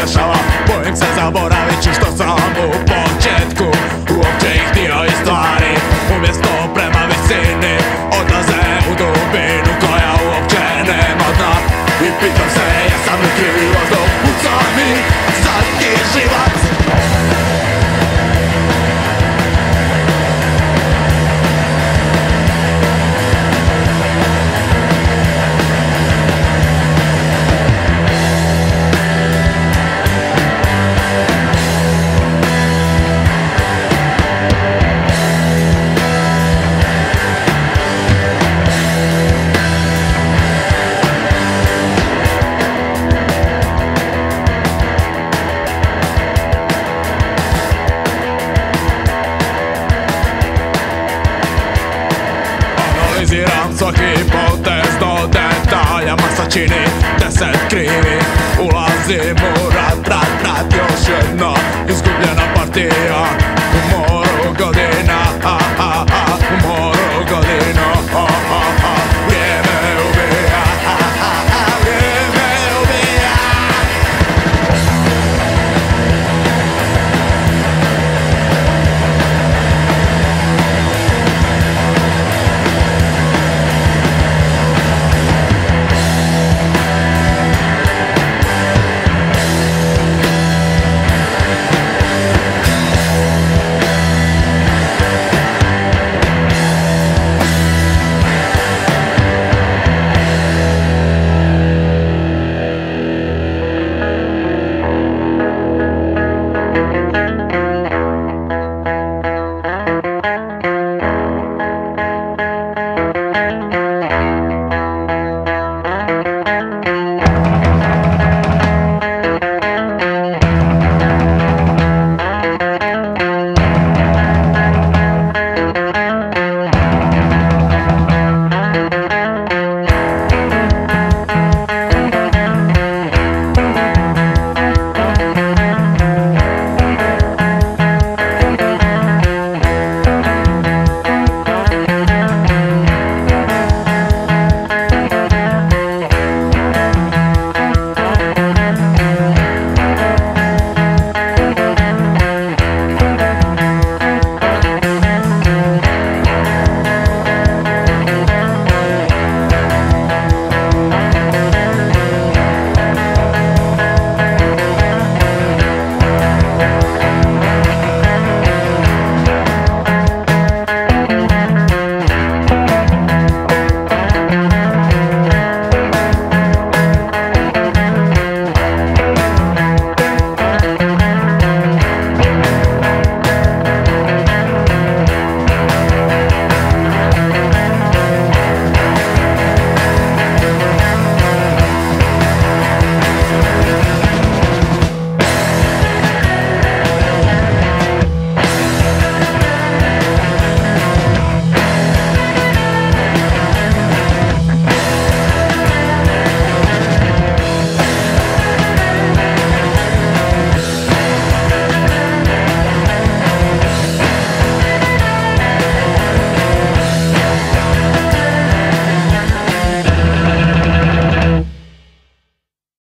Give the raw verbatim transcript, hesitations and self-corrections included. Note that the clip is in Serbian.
dešava. Bojim se zaboravit ću što sam u početku uopće ih htio i stvari. Umjesto prema visini odlaze u dubinu koja uopće nema dna. I pitam se jesam li krivo dok puca mi zadnji živac. Analiziram svaki potez do detalja, masa čini deset krivi. Ulazim u rat, rat, rat, još jedna izgubljena partija.